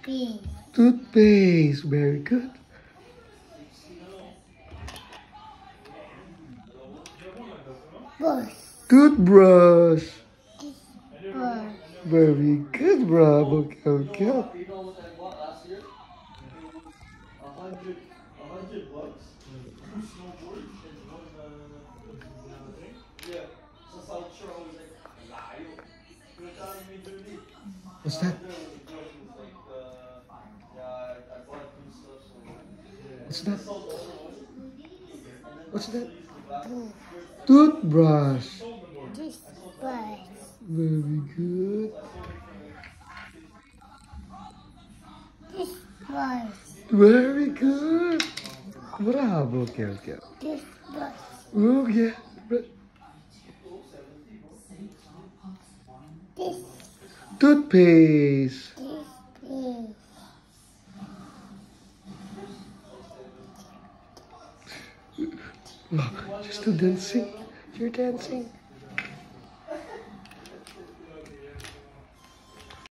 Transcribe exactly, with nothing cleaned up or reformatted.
Toothpaste. Toothpaste. Very good. Brush. Toothbrush. Brush. Very good, bravo. Okay, okay. What's that? What's that? What's that? Toothbrush. Toothbrush. Very good. Toothbrush. Very good. Bravo, Kiel, Kiel. Toothbrush. Oh, yeah. Tooth. Toothpaste. Toothpaste. Oh, you're still dancing. You're dancing.